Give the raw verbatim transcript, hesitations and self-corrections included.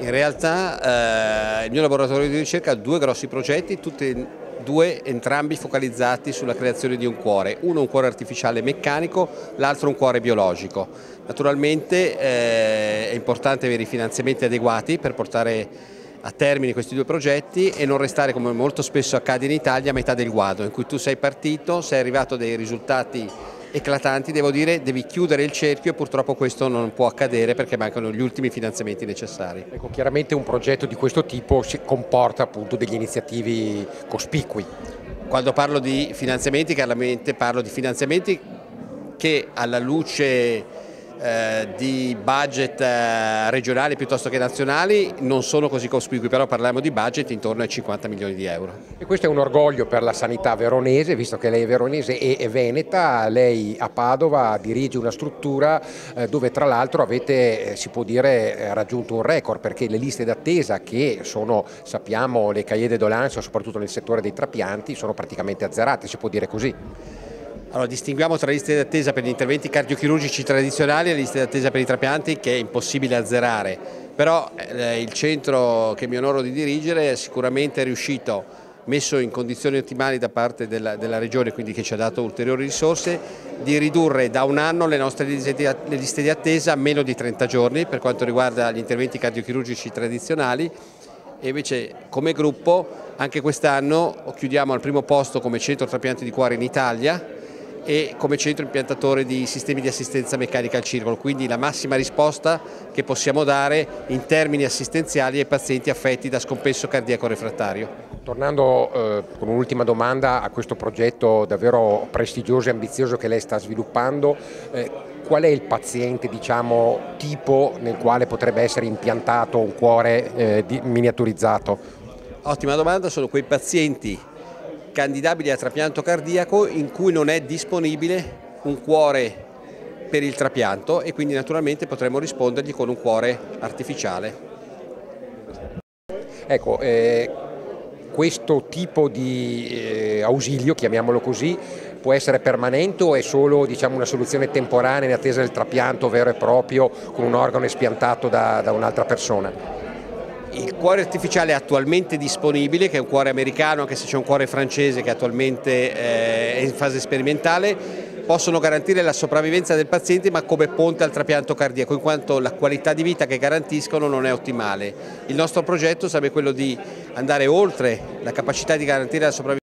In realtà eh, il mio laboratorio di ricerca ha due grossi progetti, tutti e due entrambi focalizzati sulla creazione di un cuore, uno un cuore artificiale meccanico, l'altro un cuore biologico. Naturalmente eh, è importante avere i finanziamenti adeguati per portare a termine questi due progetti e non restare, come molto spesso accade in Italia, a metà del guado, in cui tu sei partito, sei arrivato a dei risultati eclatanti, devo dire, devi chiudere il cerchio e purtroppo questo non può accadere perché mancano gli ultimi finanziamenti necessari. Ecco, chiaramente un progetto di questo tipo comporta appunto degli iniziativi cospicui. Quando parlo di finanziamenti, chiaramente parlo di finanziamenti che alla luce eh, di budget eh, regionali piuttosto che nazionali non sono così cospicui, però parliamo di budget intorno ai cinquanta milioni di euro. E questo è un orgoglio per la sanità veronese, visto che lei è veronese e è veneta. Lei a Padova dirige una struttura eh, dove tra l'altro avete, eh, si può dire, eh, raggiunto un record, perché le liste d'attesa, che sono, sappiamo, le cahiers de doléances, soprattutto nel settore dei trapianti, sono praticamente azzerate, si può dire così. Allora, distinguiamo tra liste d'attesa per gli interventi cardiochirurgici tradizionali e liste d'attesa per i trapianti, che è impossibile azzerare, però eh, il centro che mi onoro di dirigere è sicuramente riuscito, messo in condizioni ottimali da parte della, della Regione, quindi che ci ha dato ulteriori risorse, di ridurre da un anno le nostre liste di attesa a meno di trenta giorni per quanto riguarda gli interventi cardiochirurgici tradizionali. E invece come gruppo anche quest'anno chiudiamo al primo posto come centro trapianti di cuore in Italia e come centro impiantatore di sistemi di assistenza meccanica al circolo, quindi la massima risposta che possiamo dare in termini assistenziali ai pazienti affetti da scompenso cardiaco refrattario. Tornando eh, con un'ultima domanda a questo progetto davvero prestigioso e ambizioso che lei sta sviluppando, eh, qual è il paziente, diciamo, tipo nel quale potrebbe essere impiantato un cuore eh, di, miniaturizzato? Ottima domanda, sono quei pazienti candidabili a trapianto cardiaco in cui non è disponibile un cuore per il trapianto e quindi naturalmente potremo rispondergli con un cuore artificiale. Ecco, eh, questo tipo di eh, ausilio, chiamiamolo così, può essere permanente o è solo, diciamo, una soluzione temporanea in attesa del trapianto vero e proprio con un organo espiantato da, da un'altra persona? Il cuore artificiale è attualmente disponibile, che è un cuore americano, anche se c'è un cuore francese che attualmente è in fase sperimentale, possono garantire la sopravvivenza del paziente ma come ponte al trapianto cardiaco, in quanto la qualità di vita che garantiscono non è ottimale. Il nostro progetto sarebbe quello di andare oltre la capacità di garantire la sopravvivenza